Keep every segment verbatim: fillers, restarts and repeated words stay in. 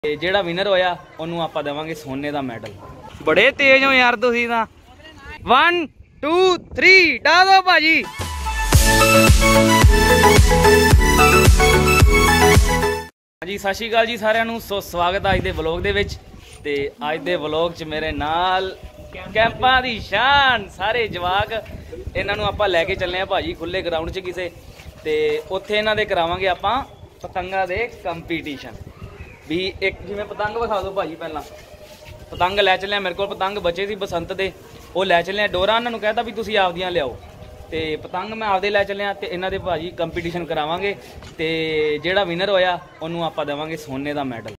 ਤੇ ਜਿਹੜਾ ਵਿਨਰ ਹੋਇਆ ਉਹਨੂੰ ਆਪਾਂ ਦੇਵਾਂਗੇ ਸੋਨੇ ਦਾ ਮੈਡਲ। ਬੜੇ ਤੇਜ਼ ਹੋ ਯਾਰ ਤੁਸੀਂ ਤਾਂ। वन टू थ्री डा दो भाजी। जी सत श्री अकाल जी सारिਆਂ ਨੂੰ। सो स्वागत है अज के व्लॉग दे विच। ते अज दे व्लॉग च मेरे नाल कैंपां दी शान सारे जवाक इन्हां नूं आपां लैके चलने भाजी खुले ग्राउंड च किसे ते उत्थे इन्हां दे करावांगे आपां पतंगां दे कंपीटीशन। भी एक जिवें पतंग विखा दो भाजी। पहला पतंग लै चलिया, मेरे को पतंग बचे सी बसंत दे, वो लै चलिया। डोरा उन्होंने कहता भी तुसीं आपदियां लियाओ ते पतंग मैं आपदे लै चलिया ते इन्हां दे भाजी कंपीटीशन करावांगे ते जिहड़ा विनर होया उन्होंने आपां देवांगे सोने दा मैडल।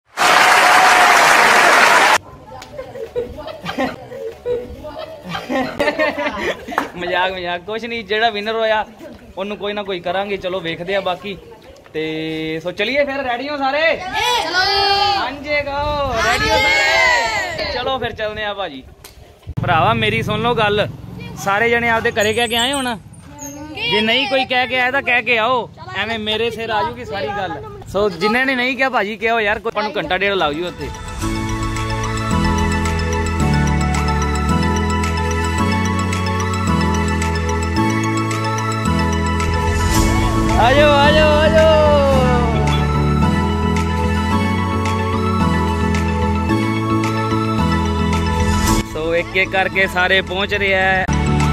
मजाक मजाक कुछ नहीं, जिहड़ा विनर होया उन्होंने कोई ना कोई करांगे। चलो वेखदे आ बाकी ते सो चलिए फिर। रेडी हो सारे? हाँ जी गो रेडी हो सारे? चलो फिर चलने आ भाजी। भरावा मेरी सुन लो गल, सारे जने आपदे घरे कह के आए होना, जे नहीं कोई कह के आया तो कह के आओ, एवं मेरे सिर आ जूगी सारी गल। सो जिन्हें ने नहीं कहा भाजी कहो यार, कोई घंटा डेढ़ लग जू उत्थे। आजो आजो आजो। सो एक एक करके सारे पहुंच रहे हैं।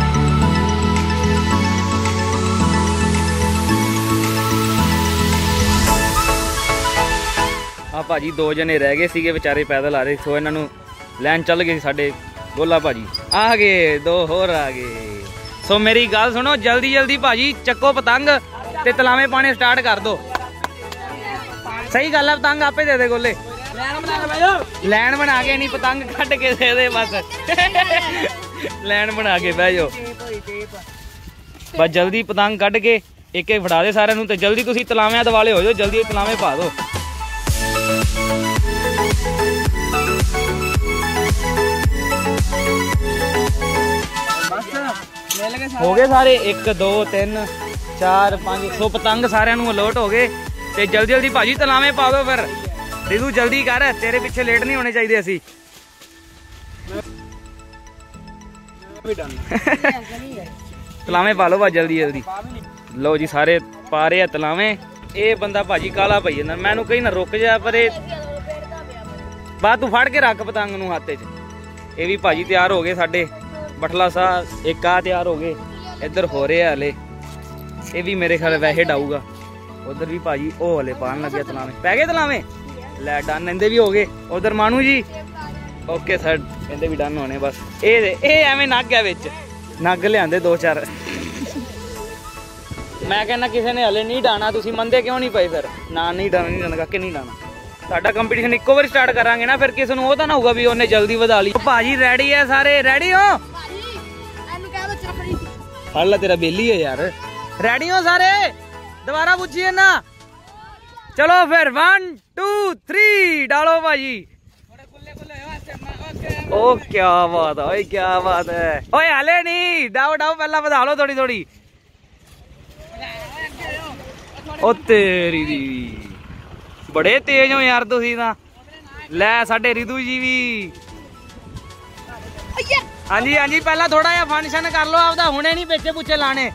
हाँ भाजी दो जने रह गए सीगे बेचारे पैदल आ रहे। सो इन्हों लैन चल गए साडे गोला भाजी आ गए, दो होर आ गए। सो मेरी गल सुनो, जल्दी जल्दी भाजी चक्को पतंग ते तलावे पाने स्टार्ट कर दो। सही गल है, पतंग आपे दे दे गोले। लैन बना के नहीं, पतंग कट के दे दे बस। लैन बना के बह जाओ बस। जल्दी पतंग कट के एक एक फड़ा दे सारे नूं ते जल्दी तुसीं तलावें दवाले हो जाओ। जल्दी तलावे पा दो। हो गए सारे, एक दो तीन चार पांच सौ पतंग सारे अलर्ट हो गए। ते जल्दी जल्दी भाजी तलावे पा दो फिर। रिदू जल्दी कर, तेरे पीछे लेट नहीं होने चाहिए असी। तलावे पा लो बस जल्दी जल्दी। लो जी सारे पा रहे हैं तलावे। ये बंदा भाजी काला पई जांदा, मैनू कही ना रुक जा पर बात तू फड़ के रख पतंग नूं हाथे च। ये भी भाजी तैयार हो गए साडे बठला साह। एक आ तैयार हो गए, इधर हो रहे हले। ये भी मेरे ख्याल वैसे डाऊगा। उधर भी भाजी ओ हले पान लगे तलावे। पै गए तलावे लै डन, इहदे भी हो गए। उधर मानू जी ओके सर, इहदे भी डन होने बस। ए ए एवें नग है विच, नग लिआंदे दो चार। मैं कहना किसी ने हले नहीं डाना, तुसीं मंदे क्यों नहीं पे फिर? ना नहीं डाना, नहीं डाना काके नहीं डाना। साडा कंपीटीशन इक्को बार स्टार्ट करांगे ना, फिर किसी नूं ओह तां ना होऊगा भी उहने जल्दी वधा ली। भाजी रेडी है सारे? रेडी हो? फड़ तेरा बेली है यार। रेडी हो सारे? दोबारा पूछिए ना। चलो फिर वन टू थ्री डालो भाजी। ओ क्या बात है, क्या बात है। ओए हले नहीं, डाओ डाओ पहला बधा लो थोड़ी थोड़ी। ओ तेरी दी बड़े तेज हो यार तुसीं तां। लै साडे रिदू जी भी। हाँ जी हाँ जी, पहला थोड़ा जा फंक्शन कर लो आपदा, हुणे नहीं पिछे पुछे लाने।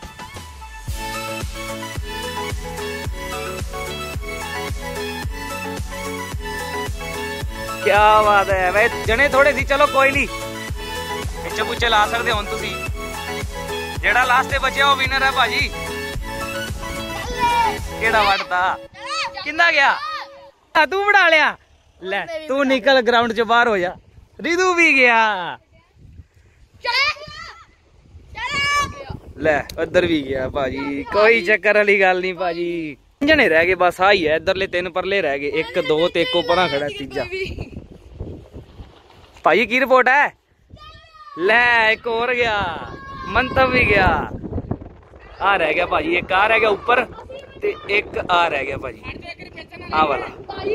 क्या बात है भाई, जने थोड़े सी। चलो कोई नहीं, पिछे पुछे ला सकते हो तुसी। जेड़ा लास्ट बचे वो विनर है भाजी। केड़ा वड़ता किंदा गया? तू बड़ा लिया। ले तू निकल ग्राउंड च बाहर हो जा। रिदू भी गया। ले उधर भी गया भाजी। कोई चक्कर वाली गल नहीं भाजी। जने रह गए बस, आई है। इधरले तीन परले रह गए, एक दो ते एक परा खड़ा तीजा। भाई की रिपोर्ट है? ले एक और गया, मंतव भी गया। आ रह गया भाजी, एक आ रह गया ऊपर ते एक आ रह गया भाजी आ वाला।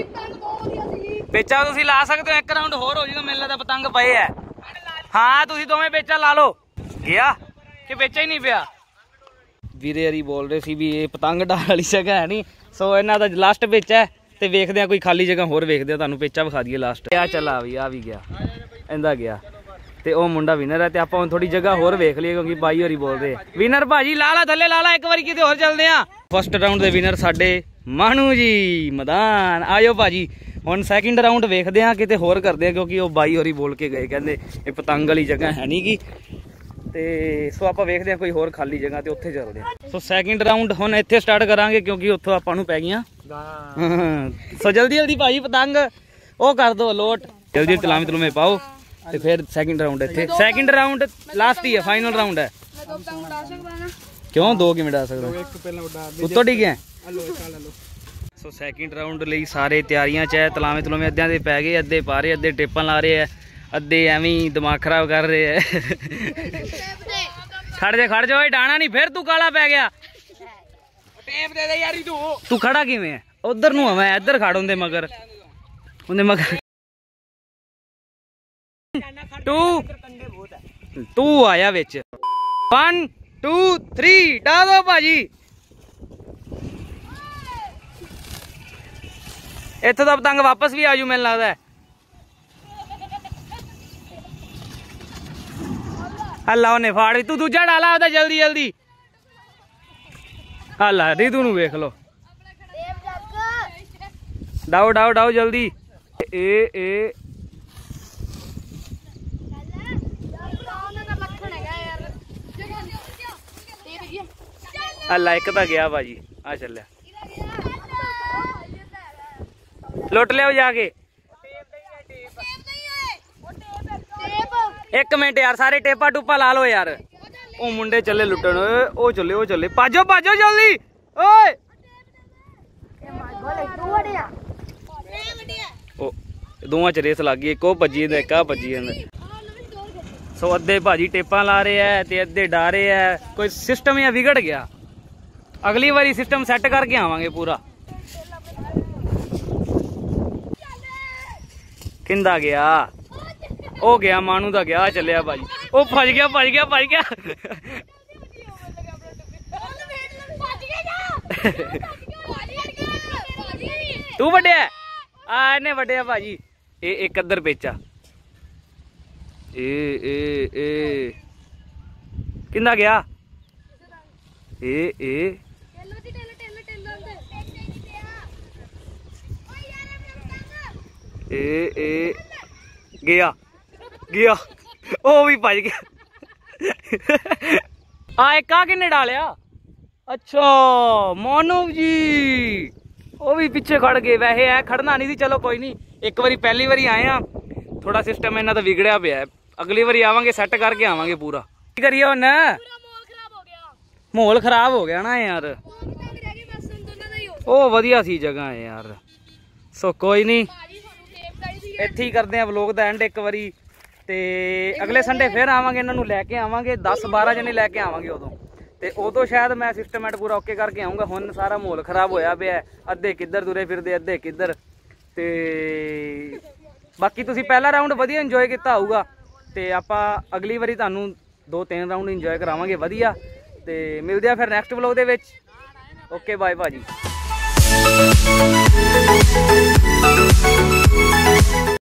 पेचा तुसी ला सकते हो, एक राउंड होर हो जाएगा। मेरे लगता पतंग पे है। हाँ तुसी दोवें पेचा ला लो। गया कि पेचा ही नहीं पिया? वीरे हरी बोल रहे सी भी ये पतंग डाल वाली जगह है नहीं। सो इन्हां दा लास्ट पेचा है ਤੇ ਵੇਖਦੇ ਆ ਕੋਈ ਖਾਲੀ ਜਗ੍ਹਾ ਹੋਰ ਵੇਖਦੇ ਆ, ਤੁਹਾਨੂੰ ਪੇਚਾ ਵਿਖਾ ਦਈਏ ਲਾਸਟ। ਆ ਚੱਲਾ ਵੀ ਆ ਵੀ ਗਿਆ ਇਹਦਾ ਗਿਆ ਤੇ ਉਹ ਮੁੰਡਾ ਵਿਨਰ ਹੈ ਤੇ ਆਪਾਂ ਹੁਣ ਥੋੜੀ ਜਗ੍ਹਾ ਹੋਰ ਵੇਖ ਲਈਏ ਕਿਉਂਕਿ ਬਾਈ ਹੋਰੀ ਬੋਲਦੇ ਆ। ਵਿਨਰ ਭਾਜੀ ਲਾ ਲਾ ਥੱਲੇ ਲਾ ਲਾ ਇੱਕ ਵਾਰੀ ਕਿਤੇ ਹੋਰ ਚੱਲਦੇ ਆ। ਫਸਟ ਰਾਊਂਡ ਦੇ ਵਿਨਰ ਸਾਡੇ ਮਾਨੂ ਜੀ ਮੈਦਾਨ। ਆਇਓ ਭਾਜੀ ਹੁਣ ਸੈਕਿੰਡ ਰਾਊਂਡ ਵੇਖਦੇ ਆ ਕਿਤੇ ਹੋਰ ਕਰਦੇ ਆ ਕਿਉਂਕਿ ਉਹ ਬਾਈ ਹੋਰੀ ਬੋਲ ਕੇ ਗਏ ਕਹਿੰਦੇ ਇਹ ਪਤੰਗ ਵਾਲੀ ਜਗ੍ਹਾ ਹੈ ਨਹੀਂ ਗੀ ਤੇ ਸੋ ਆਪਾਂ ਵੇਖਦੇ ਆ ਕੋਈ ਹੋਰ ਖਾਲੀ ਜਗ੍ਹਾ ਤੇ ਉੱਥੇ ਚੱਲਦੇ ਆ। ਸੋ ਸੈਕਿੰਡ ਰਾਊਂਡ ਹੁਣ ਇੱਥੇ ਸਟਾਰਟ ਕਰਾਂਗੇ ਕਿਉਂਕਿ ਉੱਥੋਂ ਆਪਾਂ ਨੂੰ ਪੈ ਗਈਆਂ ਸੋ ਜਲਦੀ ਜਲਦੀ ਭਾਜੀ ਪਤੰਗ ਉਹ ਕਰ ਦੋ ਲੋਟ ਜਲਦੀ ਤਲਾਮੀ ਤਲੂਮੇ ਪਾਓ ਤੇ ਫਿਰ ਸੈਕਿੰਡ ਰਾਊਂਡ ਇੱਥੇ ਸੈਕਿੰਡ ਰਾਊਂਡ ਲਾਸਟ ਹੀ ਹੈ ਫਾਈਨਲ ਰਾਊਂਡ ਹੈ। ਕਿਉਂ ਦੋ ਕਿਵੇਂ ਡਾ ਸਕਦਾ ਉੱਤੋਂ ਡਿੱਗਿਆ। ਸੋ ਸੈਕਿੰਡ ਰਾਊਂਡ ਲਈ ਸਾਰੇ ਤਿਆਰੀਆਂ ਚ ਹੈ ਤਲਾਮੇ ਤਲੂਮੇ ਅੱਧਿਆਂ ਦੇ ਪੈ ਗਏ ਅੱਧੇ ਪਾ ਰਹੇ ਅੱਧੇ ਟੇਪਾਂ ਲਾ ਰਹੇ ਆ ਅੱਧੇ ਐਵੇਂ ਹੀ ਦਿਮਾਗ ਖਰਾਬ ਕਰ ਰਹੇ ਹੈ। ਖੜ ਜਾ ਖੜ ਜਾ ਡਾਣਾ ਨਹੀਂ ਫਿਰ ਤੂੰ ਕਾਲਾ ਪੈ ਗਿਆ ਟੇਪ ਦੇ ਦੇ ਯਾਰੀ ਤੂੰ ਤੂੰ ਖੜਾ ਕਿਵੇਂ ਹੈ ਉਧਰ ਨੂੰ ਮੈਂ ਇੱਧਰ ਖੜ ਹੁੰਦੇ ਮਗਰ ਉਹਦੇ ਮਗਰ ਟੂ ਟੂ ਆਇਆ ਵਿੱਚ ਵਨ ਟੂ ਥ੍ਰੀ ਡਾ ਦੋ ਭਾਜੀ। ਇੱਥੋਂ ਦਾ ਪਤੰਗ ਵਾਪਸ ਵੀ ਆਜੂ ਮੈਨੂੰ ਲੱਗਦਾ। ਹੱਲਾ ਉਹਨੇ ਫਾੜ ਵੀ ਤੂੰ ਦੂਜਾ ਡਾਲਾ ਉਹਦਾ ਜਲਦੀ ਜਲਦੀ ਹੱਲਾ ਰੀਤੂ ਨੂੰ ਵੇਖ ਲੋ ਡਾਓ ਡਾਓ ਡਾਓ ਜਲਦੀ ਏ ਏ ਹੱਲਾ ਇੱਕ ਤਾਂ ਗਿਆ ਭਾਜੀ ਆ ਚੱਲਿਆ ਲੁੱਟ ਲਿਓ ਜਾ ਕੇ। ਇੱਕ ਮਿੰਟ ਯਾਰ ਸਾਰੇ ਟੇਪਾ ਟੂਪਾ ਲਾ ਲੋ ਯਾਰ ਉਹ ਮੁੰਡੇ ਚੱਲੇ ਲੁੱਟਣ ਉਹ ਚੱਲੇ ਉਹ ਚੱਲੇ ਭਾਜੋ ਭਾਜੋ ਜਲਦੀ ਓਏ ਉਹ ਦੋਵਾਂ ਚ ਰੇਸ ਲੱਗ ਗਈ ਇੱਕ ਉਹ ਭੱਜੀ ਜਾਂਦਾ ਇੱਕ ਆ ਭੱਜੀ ਜਾਂਦਾ। ਸੋ ਅੱਧੇ ਭਾਜੀ ਟੇਪਾਂ ਲਾ ਰਹੇ ਆ ਤੇ ਅੱਧੇ ਡਾ ਰਹੇ ਆ ਕੋਈ ਸਿਸਟਮ ਜਾਂ ਵਿਗੜ ਗਿਆ ਅਗਲੀ ਵਾਰੀ ਸਿਸਟਮ ਸੈੱਟ ਕਰਕੇ ਆਵਾਂਗੇ ਪੂਰਾ। ਕਿੰਦਾ ਗਿਆ ਉਹ ਗਿਆ ਮਾਨੂ ਦਾ ਗਿਆ ਚੱਲਿਆ ਭਾਜੀ ਉਹ ਭੱਜ ਗਿਆ ਭੱਜ ਗਿਆ ਭੱਜ ਗਿਆ ਤੂੰ ਵੱਡਿਆ ਆ ਇਹਨੇ ਵੱਡਿਆ ਭਾਜੀ ਇਹ ਇੱਕ ਅੱਧਰ ਪੇਚਾ ਏ ਏ ਏ ਕਿੰਦਾ ਗਿਆ ਏ ਏ ਏ ਏ ਗਿਆ ਗਿਆ ਉਹ ਵੀ ਭੱਜ ਗਿਆ ਆ ਇੱਕ ਆ ਕਿੰਨੇ ਡਾਲਿਆ ਅੱਛਾ ਮਾਨਵ ਜੀ ਉਹ ਵੀ ਪਿੱਛੇ ਖੜ ਗਏ ਵੈਸੇ ਐ ਖੜਨਾ ਨਹੀਂ ਸੀ ਚਲੋ ਕੋਈ ਨਹੀਂ ਇੱਕ ਵਾਰੀ ਪਹਿਲੀ ਵਾਰੀ ਆਏ ਆ ਥੋੜਾ ਸਿਸਟਮ ਇਹਨਾਂ ਦਾ ਵਿਗੜਿਆ ਪਿਆ ਅਗਲੀ ਵਾਰੀ ਆਵਾਂਗੇ ਸੈੱਟ ਕਰਕੇ ਆਵਾਂਗੇ ਪੂਰਾ। ਕੀ ਕਰੀਏ ਹੁਣ ਮਾਹੌਲ ਖਰਾਬ ਹੋ ਗਿਆ ਨਾ ਯਾਰ ਉਹ ਵਧੀਆ ਸੀ ਜਗ੍ਹਾ ਯਾਰ ਸੋ ਕੋਈ ਨਹੀਂ ਇੱਥੇ ਹੀ ਕਰਦੇ ਆ ਵਲੋਗ ਦਾ ਐਂਡ ਇੱਕ ਵਾਰੀ ਤੇ ਅਗਲੇ ਸੰਡੇ ਫਿਰ ਆਵਾਂਗੇ ਇਹਨਾਂ ਨੂੰ ਲੈ ਕੇ ਆਵਾਂਗੇ ਦਸ ਬਾਰਾਂ ਜਣੇ ਲੈ ਕੇ ਆਵਾਂਗੇ ਉਦੋਂ ਤੇ ਉਦੋਂ ਸ਼ਾਇਦ ਮੈਂ ਸਿਸਟਮੈਟ ਪੂਰਾ ਓਕੇ ਕਰਕੇ ਆਊਂਗਾ। ਹੁਣ ਸਾਰਾ ਮਾਹੌਲ ਖਰਾਬ ਹੋਇਆ ਪਿਆ ਅੱਧੇ ਕਿੱਧਰ ਤੁਰੇ ਫਿਰਦੇ ਅੱਧੇ ਕਿੱਧਰ ਤੇ ਬਾਕੀ ਤੁਸੀਂ ਪਹਿਲਾ ਰਾਊਂਡ ਵਧੀਆ ਇੰਜੋਏ ਕੀਤਾ ਹੋਊਗਾ ਤੇ ਆਪਾਂ ਅਗਲੀ ਵਾਰੀ ਤੁਹਾਨੂੰ ਦੋ ਤਿੰਨ ਰਾਊਂਡ ਇੰਜੋਏ ਕਰਾਵਾਂਗੇ ਵਧੀਆ ਤੇ ਮਿਲਦੇ ਆ ਫਿਰ ਨੈਕਸਟ ਵਲੋਗ ਦੇ ਵਿੱਚ। ਓਕੇ ਬਾਏ ਭਾਜੀ।